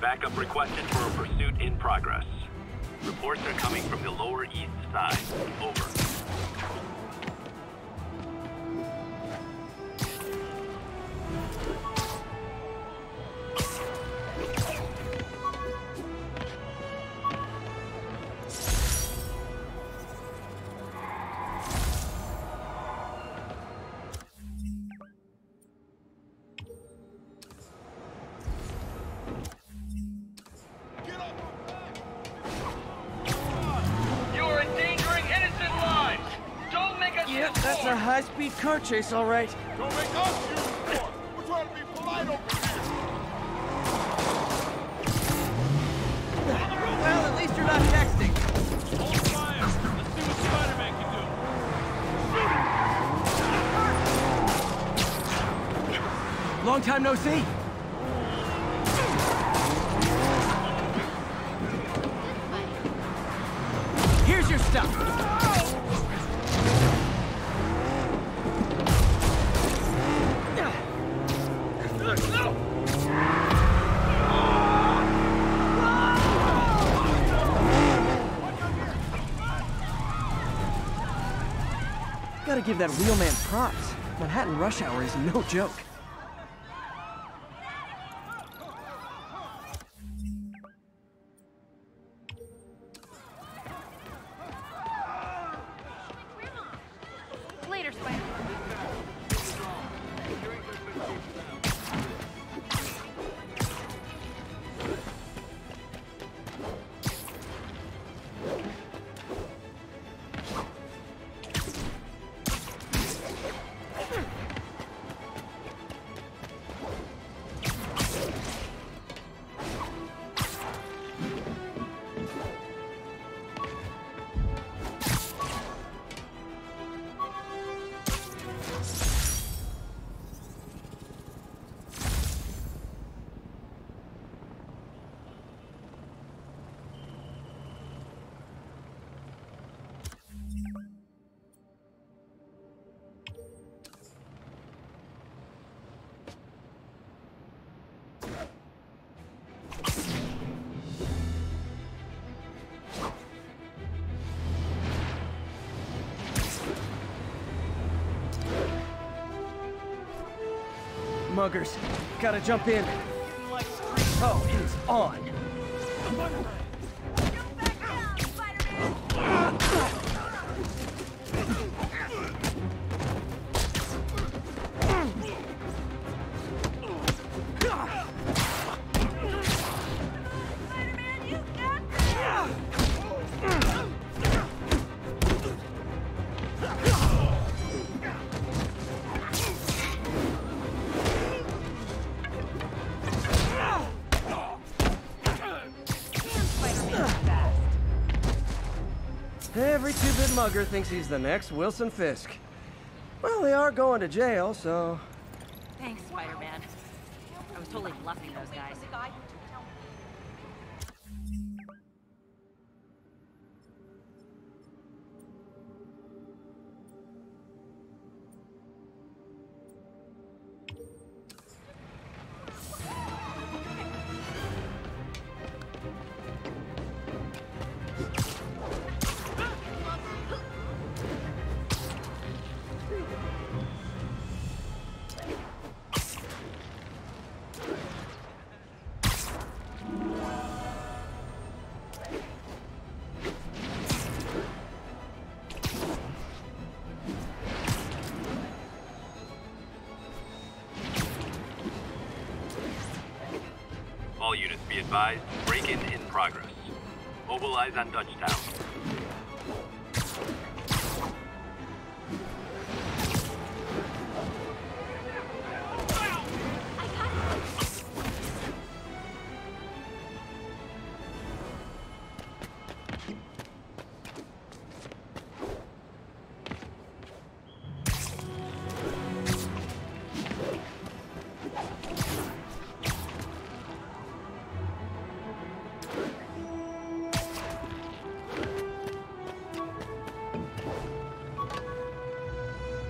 Backup requested for a pursuit in progress. Reports are coming from the Lower East Side. Over. Yep, that's a high-speed car chase, all right. Don't make us use force. We're trying to be polite over here. Well, at least you're not texting. Hold fire. Let's see what Spider-Man can do. Long time no see. Here's your stuff. Gotta give that wheelman props. Manhattan rush hour is no joke. Later, Spider. Muggers, gotta jump in. Oh, it's on. Jump back down, Spider-Man! Spider-Man, you got Every two-bit mugger thinks he's the next Wilson Fisk. Well, they are going to jail, so... Thanks, Spider-Man. I was totally bluffing those guys. All units be advised, break-in in progress. Mobilize on Dutchtown.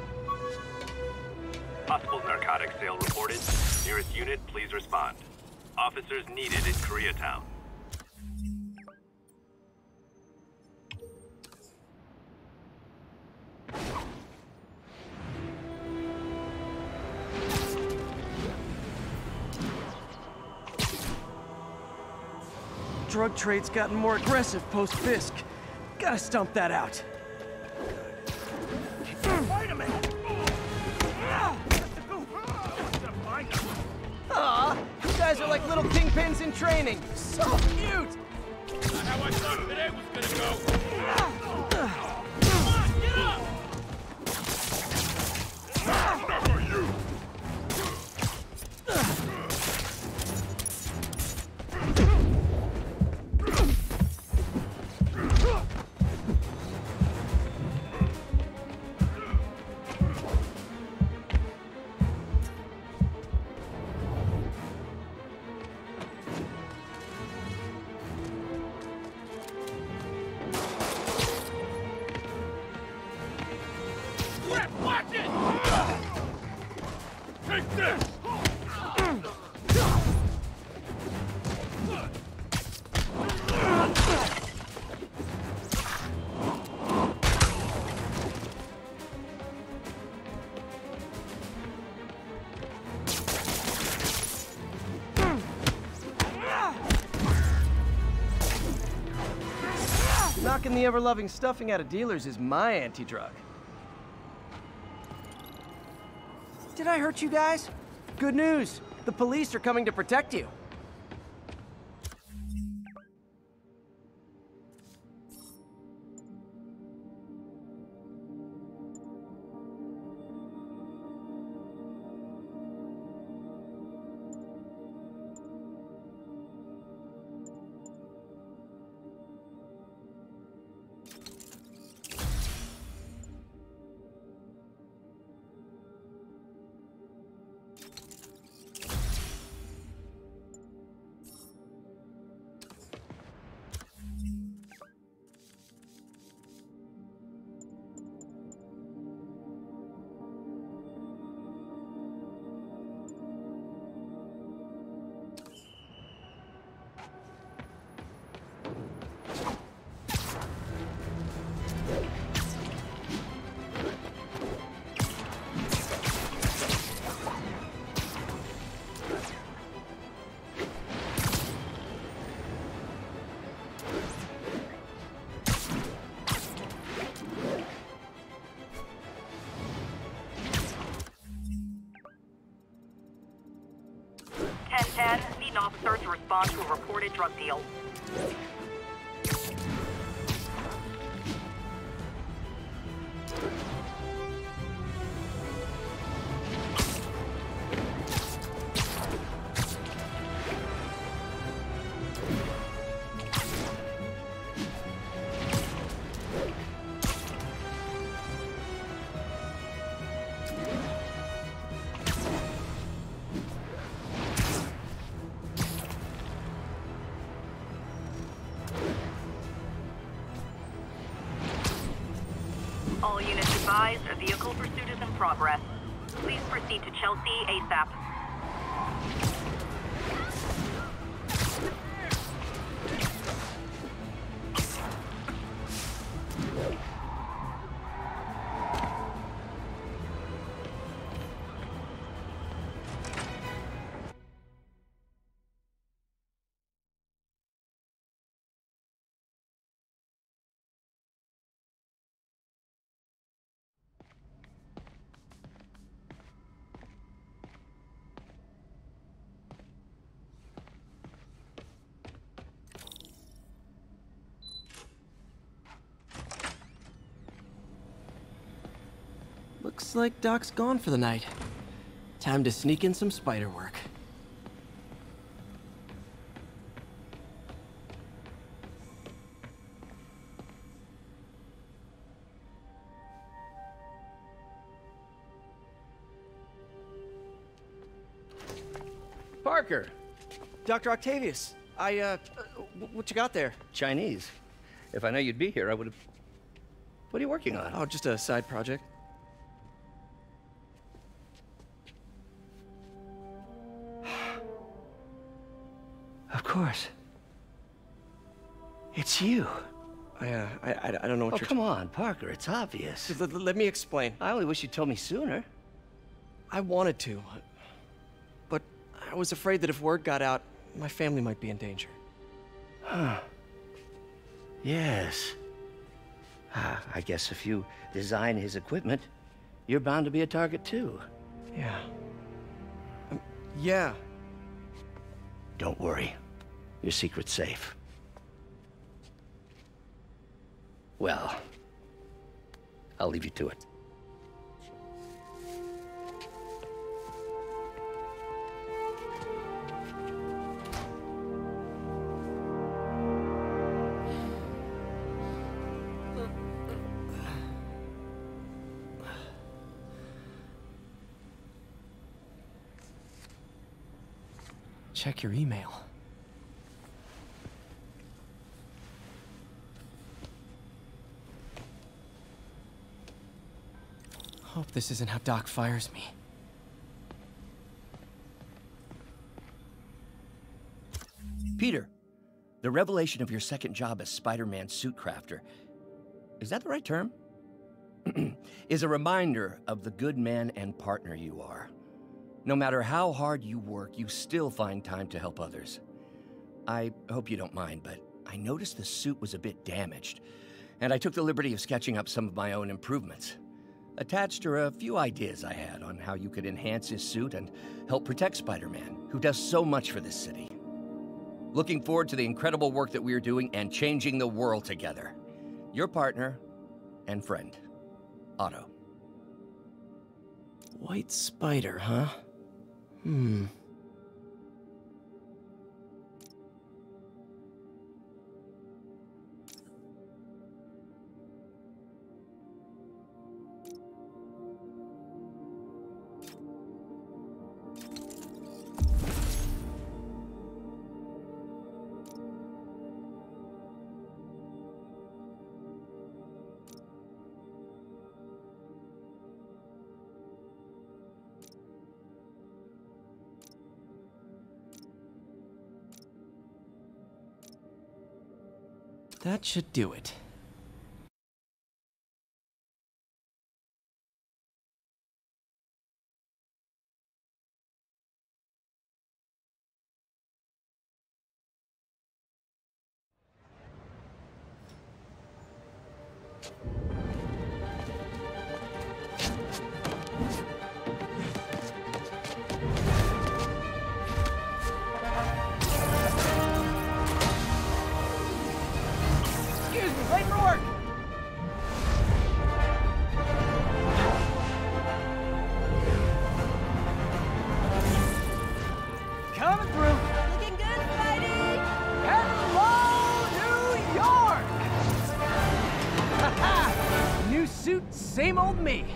Possible narcotics sale reported. Nearest unit, please respond. Officers needed in Koreatown. Drug trade's gotten more aggressive post-Fisk. Gotta stomp that out. Wait a minute! Aw, you guys are like little kingpins in training. So cute! Not how I thought today was gonna go. Come on, get up! Enough of you! Crap, watch it! Take this! Knocking the ever-loving stuffing out of dealers is my anti-drug. Did I hurt you guys? Good news. The police are coming to protect you. Need an officer to respond to a reported drug deal. All units advised, a vehicle pursuit is in progress. Please proceed to Chelsea ASAP. Looks like Doc's gone for the night. Time to sneak in some spider work. Parker! Dr. Octavius, what you got there? Chinese. If I know you'd be here, I would have... What are you working on? Oh, just a side project. course. It's you. I don't know what Oh, you're... come on, Parker, it's obvious. Let me explain. I only wish you'd told me sooner. I wanted to, but I was afraid that if word got out, my family might be in danger. Huh. Yes. I guess if you design his equipment, you're bound to be a target too. Yeah. Yeah. Don't worry. Your secret's safe. Well, I'll leave you to it. Check your email. Hope this isn't how Doc fires me. Peter, the revelation of your second job as Spider-Man suit crafter, is that the right term? Is a reminder of the good man and partner you are. No matter how hard you work, you still find time to help others. I hope you don't mind, but I noticed the suit was a bit damaged, and I took the liberty of sketching up some of my own improvements. Attached are a few ideas I had on how you could enhance his suit and help protect Spider-Man, who does so much for this city. Looking forward to the incredible work that we are doing and changing the world together. Your partner and friend, Otto. White spider, huh? That should do it. Late for work! Coming through! Looking good, Spidey! Hello, New York! Ha-ha! New suit, same old me.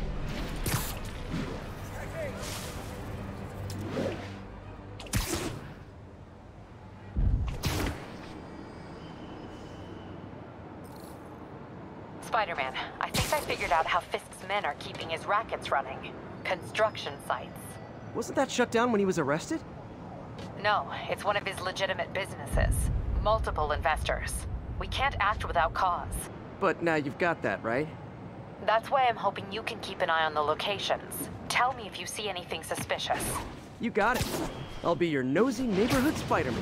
Spider-Man, I think I figured out how Fisk's men are keeping his rackets running. Construction sites. Wasn't that shut down when he was arrested? No, it's one of his legitimate businesses. Multiple investors. We can't act without cause. But now you've got that, right? That's why I'm hoping you can keep an eye on the locations. Tell me if you see anything suspicious. You got it. I'll be your nosy neighborhood Spider-Man.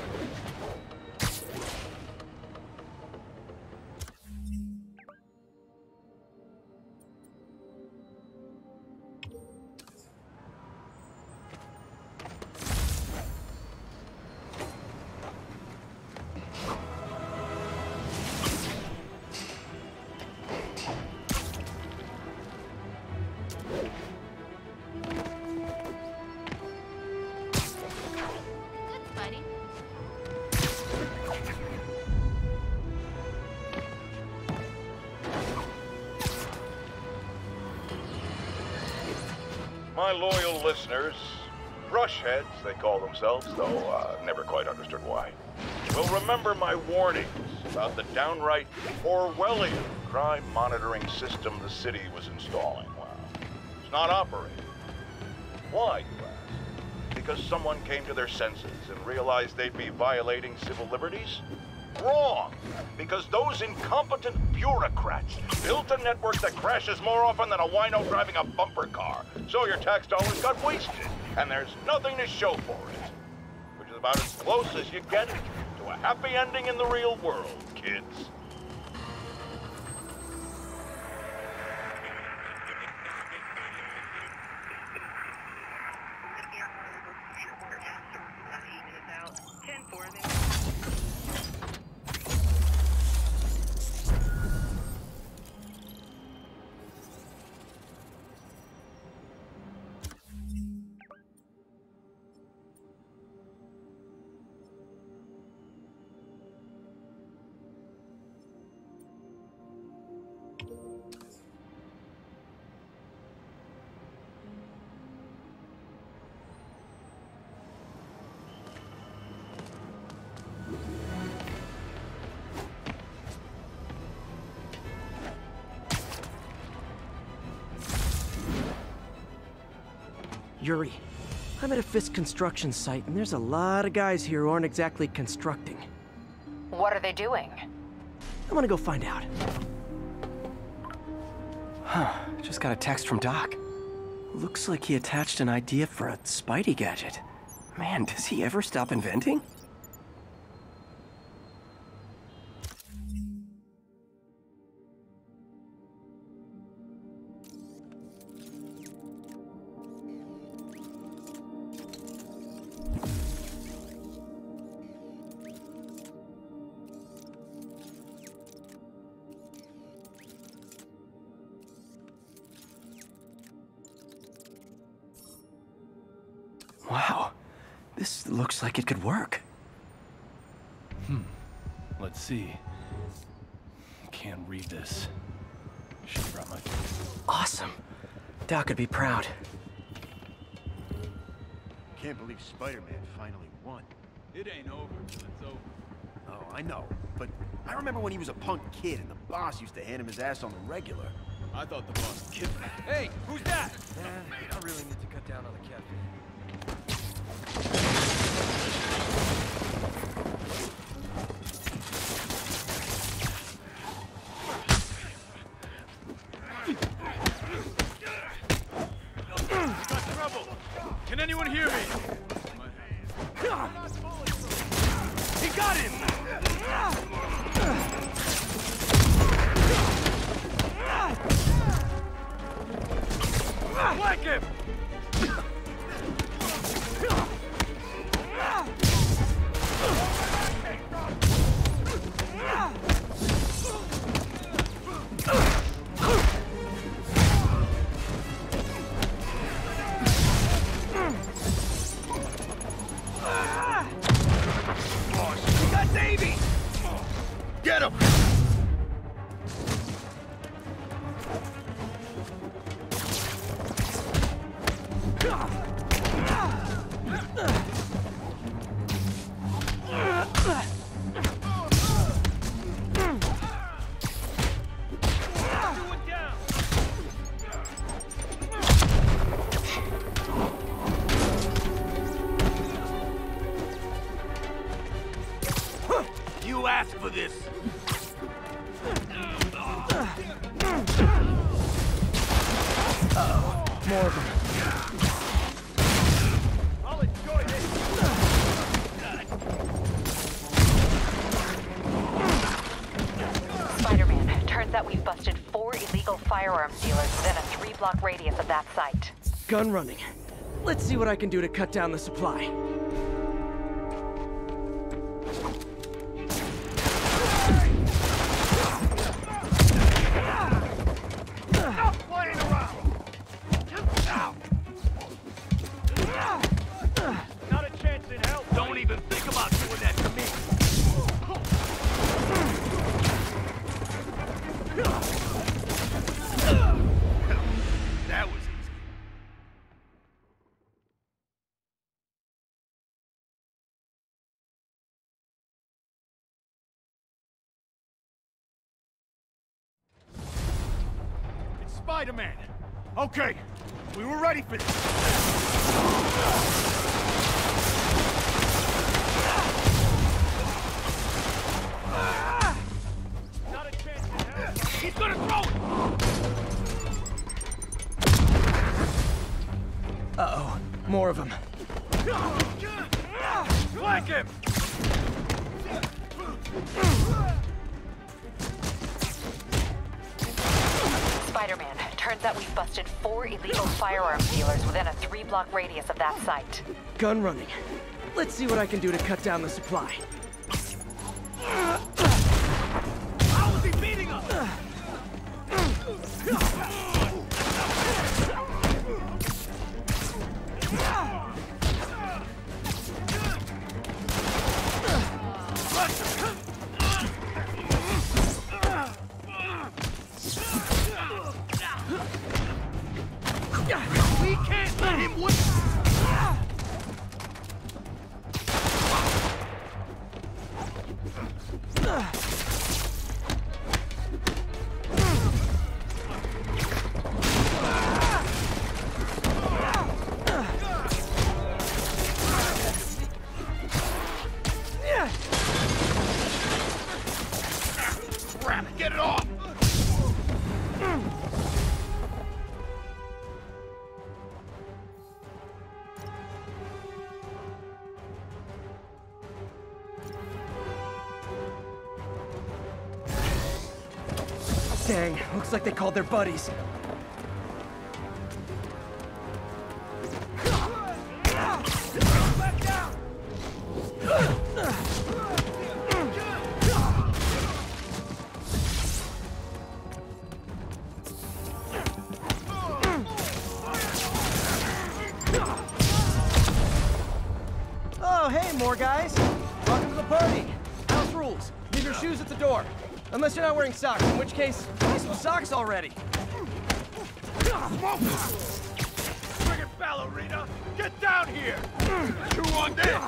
My loyal listeners, brushheads they call themselves, though never quite understood why, will remember my warnings about the downright Orwellian crime monitoring system the city was installing. Well, it's not operating. Why, you ask? because someone came to their senses and realized they'd be violating civil liberties? Wrong! Because those incompetent bureaucrats built a network that crashes more often than a wino driving a bumper car. So your tax dollars got wasted, and there's nothing to show for it. Which is about as close as you get to a happy ending in the real world, kids. Yuri, I'm at a Fisk construction site, and there's a lot of guys here who aren't exactly constructing. What are they doing? I want to go find out. Huh, just got a text from Doc. Looks like he attached an idea for a Spidey gadget. Man, does he ever stop inventing? Wow, this looks like it could work. Let's see. Can't read this. Should've brought my... Awesome. Doc would be proud. Can't believe Spider-Man finally won. It ain't over till it's over. Oh, I know, but I remember when he was a punk kid and the boss used to hand him his ass on the regular. I thought the boss killed me. Hey, who's that? I really need to cut down on the caffeine. Got trouble. Can anyone hear me? He got him! Flank him! We got Davey! Get him! You asked for this. More of them. I'll enjoy this. Spider-Man, turns out we've busted 4 illegal firearms dealers within a 3-block radius of that site. Gun running. Let's see what I can do to cut down the supply. Not a chance in hell. Don't even think about doing that to me. That was easy. It's Spider-Man. Okay, we were ready for this. Oh, more of them. Flank him! Spider-Man, turns out we've busted 4 illegal firearms dealers within a 3-block radius of that site. Gun running. Let's see what I can do to cut down the supply. How is he beating us? We can't let him win! Crap, get it off! Dang, looks like they called their buddies. Back down! Oh, hey, more guys. Welcome to the party. House rules. Leave your shoes at the door. Unless you're not wearing socks, in which case, buy some socks already. Friggin' ballerina! Get down here! Chew on this!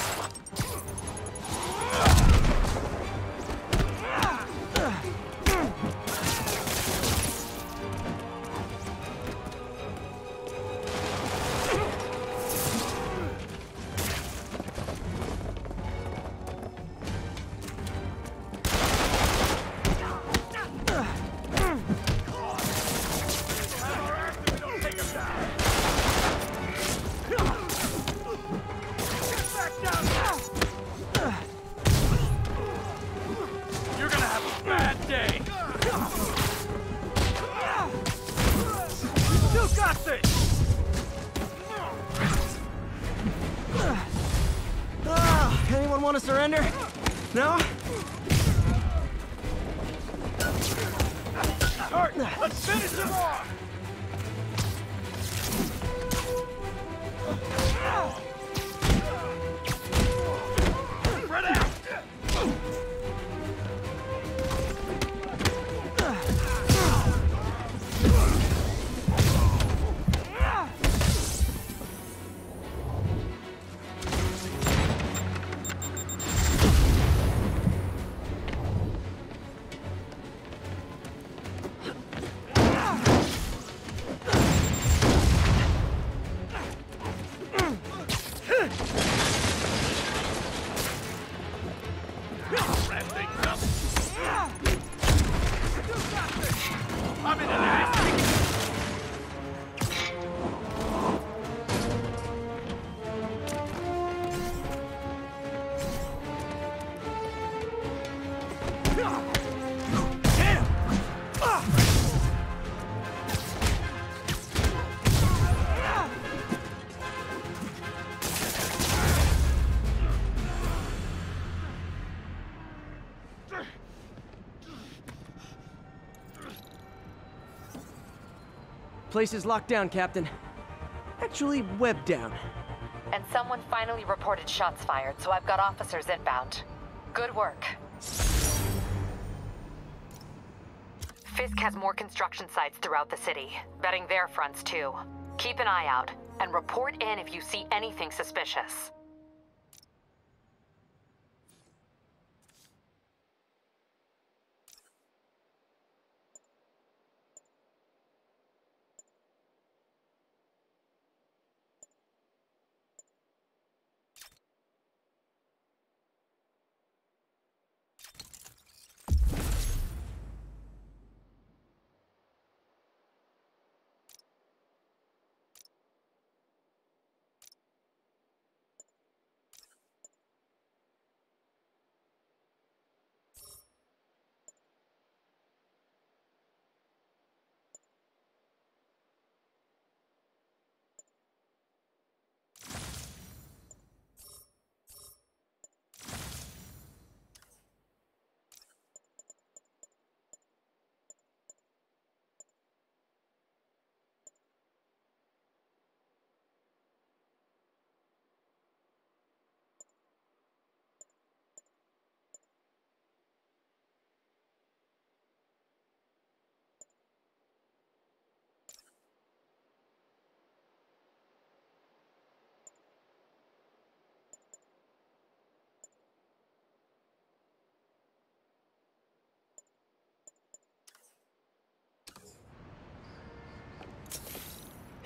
You're gonna have a bad day! You got this! Anyone want to surrender? No? Alright, let's finish him off! Spread out! Wrap things up. I'm in an ass. Damn! Place is locked down, Captain. Actually, webbed down. And someone finally reported shots fired, so I've got officers inbound. Good work. Fisk has more construction sites throughout the city, vetting their fronts too. Keep an eye out, and report in if you see anything suspicious.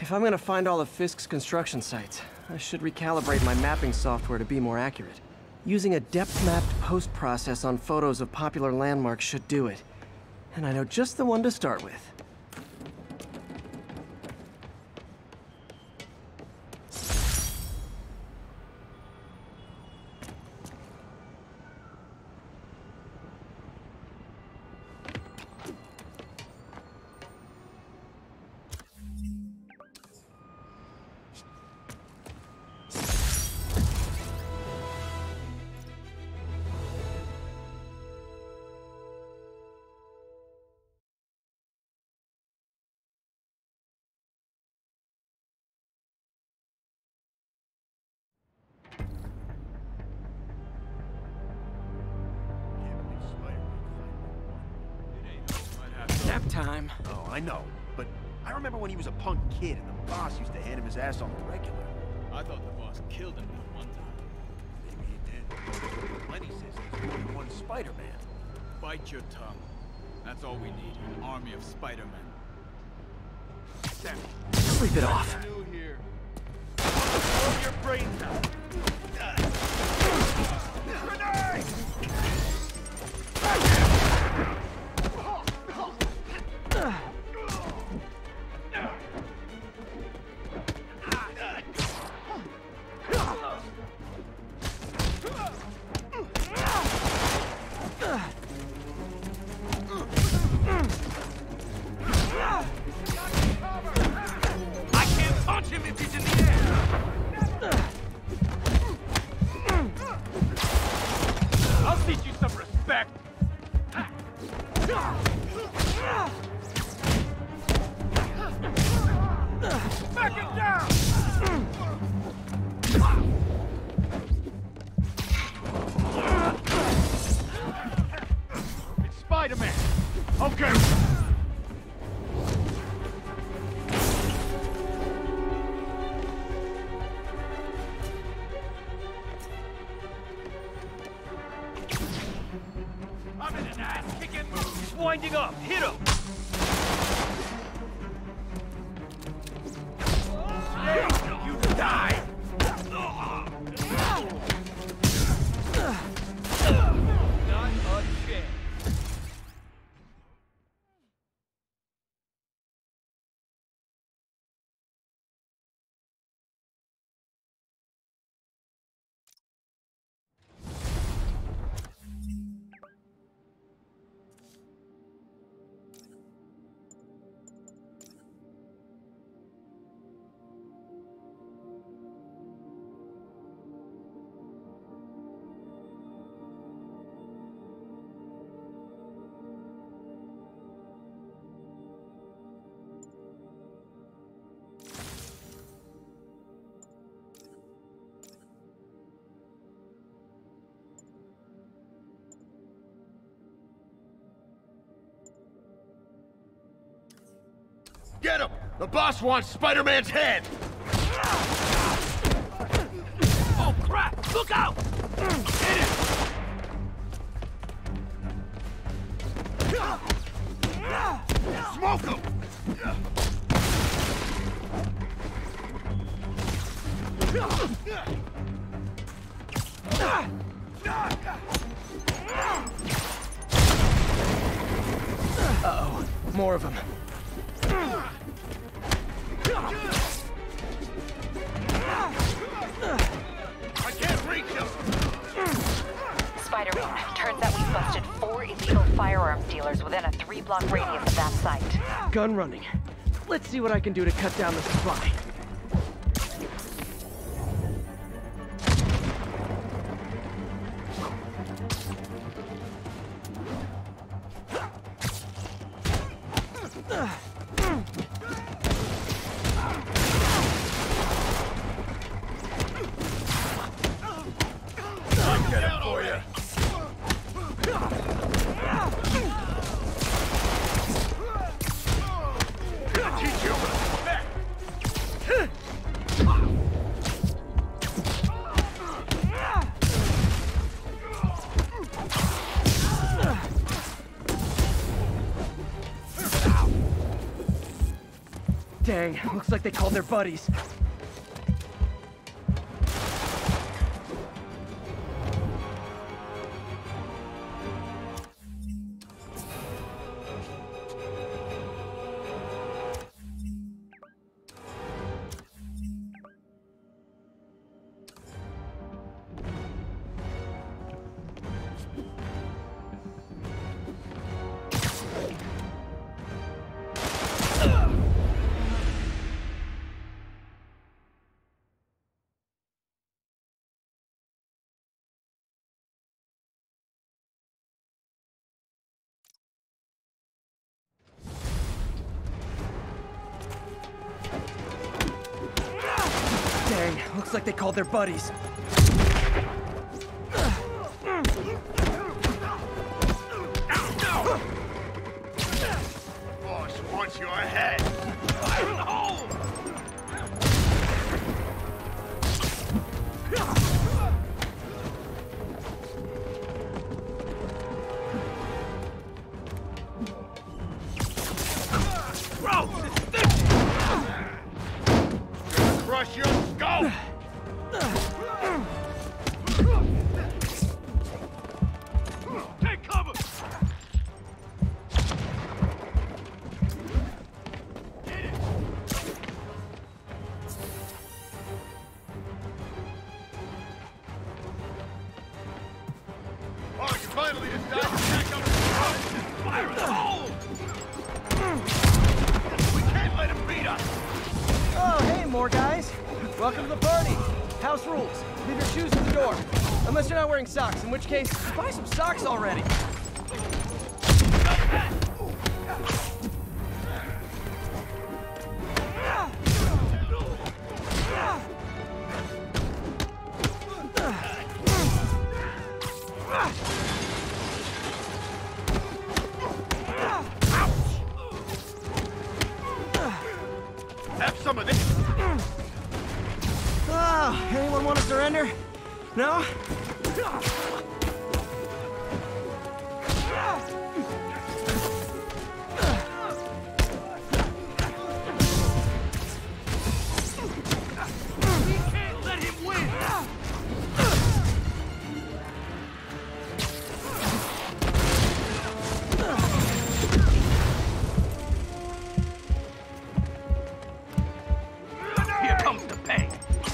If I'm gonna find all of Fisk's construction sites, I should recalibrate my mapping software to be more accurate. Using a depth-mapped post-process on photos of popular landmarks should do it. And I know just the one to start with. Nap time. Oh, I know. But I remember when he was a punk kid and the boss used to hand him his ass on the regular. I thought the boss killed him that one time. Maybe he did. Lenny says he's one Spider-Man. Bite your tongue. That's all we need. An army of Spider-Men. Sleep it off. New here. Blow your brains out. Grenade! I can't punch him if he's in the air! I'll teach you some respect. Back him down! It's Spider-Man. Okay. I'm in an ass-kicking mood. He's winding up. Hit him! You die! Not a chance. Get him! The boss wants Spider-Man's head! Oh, crap! Look out! Hit him! Smoke him! Uh-oh. More of them. I can't reach him! Spider-Man, turns out we've busted 4 illegal firearms dealers within a 3-block radius of that site. Gun running. Let's see what I can do to cut down the supply. Dang, Dang, looks like they called their buddies. Dang, looks like they called their buddies. Boss wants your head. Fire in the hole! Bro, this crush your skull! Take cover! Hit it! Oh, you finally decided to back up the front! Fire in the hole! We can't let him beat us! Oh, hey, more guys. Welcome to the party. House rules. Leave your shoes at the door. Unless you're not wearing socks, in which case, buy some socks already. Have some of this! Oh, anyone want to surrender? No? We can't let him win! Here comes the pay!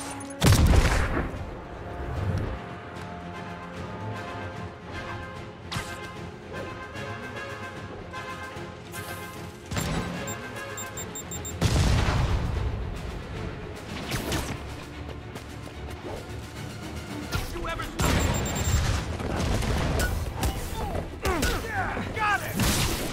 Whoever's got it!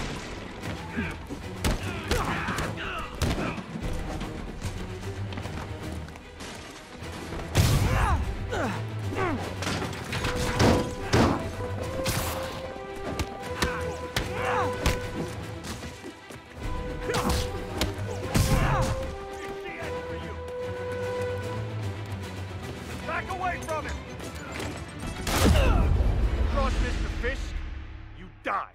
Back away from him! Cross Mr. Fisk, you die.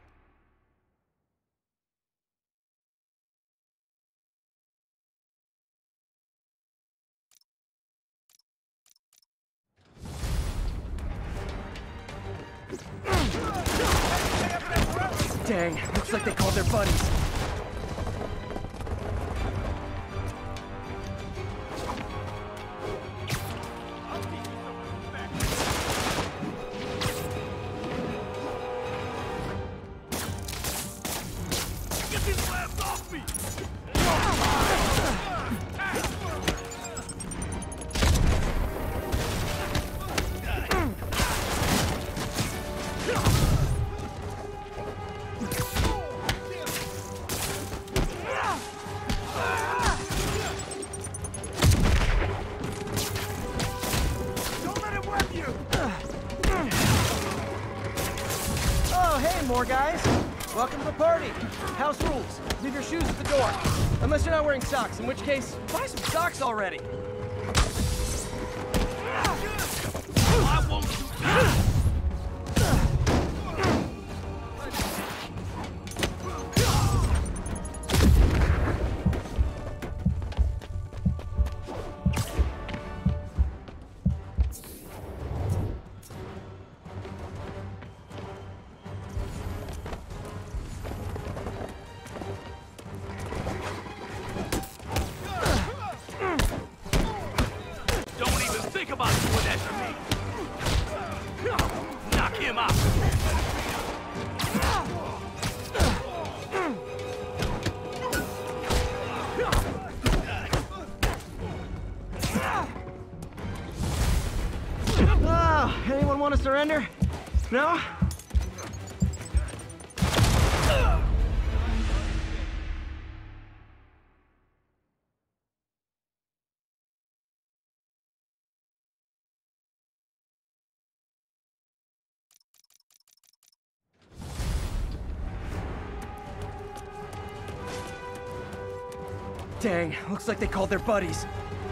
Dang, looks like they called their buddies. Get these labs off me! Don't let him web you! Oh, hey, more guys. Welcome to the party. House rules. Leave your shoes at the door. Unless you're not wearing socks, in which case, buy some socks already. I won't do that! Think about doing that to me. Knock him out. Oh, anyone want to surrender? No? Dang, looks like they called their buddies.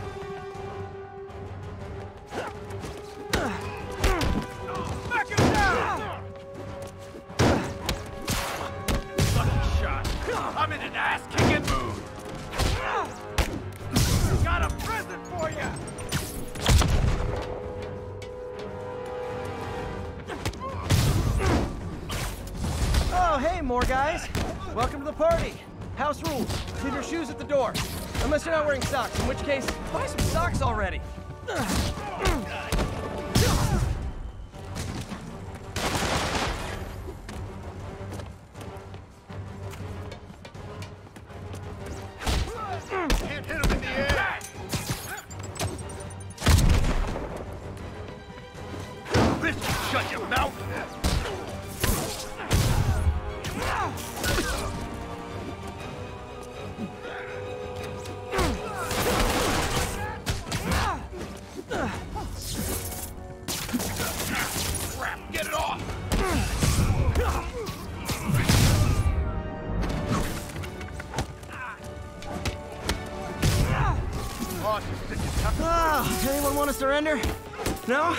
Back him down! Lucky shot. I'm in an ass-kicking mood. Got a present for you! Oh, hey, more guys. Welcome to the party. House rules. Leave your shoes at the door. Unless you're not wearing socks, in which case, buy some socks already. Can't hit him in the air. This will shut your mouth! Crap, get it off! Boss is sick as hell. Oh, anyone want to surrender? No?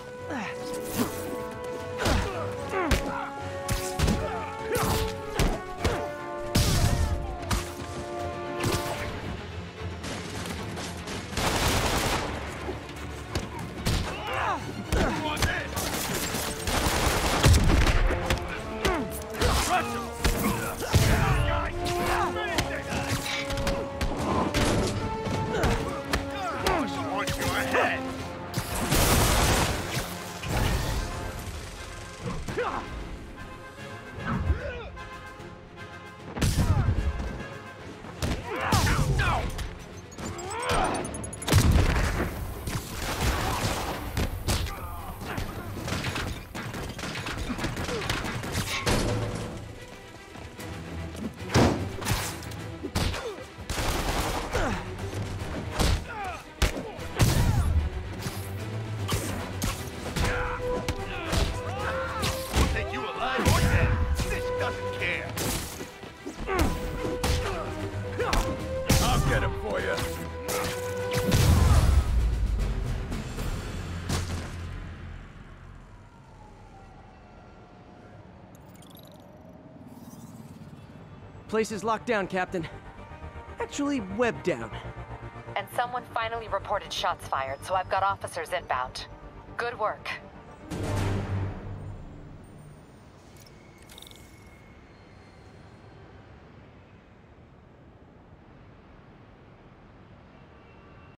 Take you alive or dead. This doesn't care. I'll get him for you. Place is locked down, Captain. Actually, webbed down. And someone finally reported shots fired, so I've got officers inbound. Good work.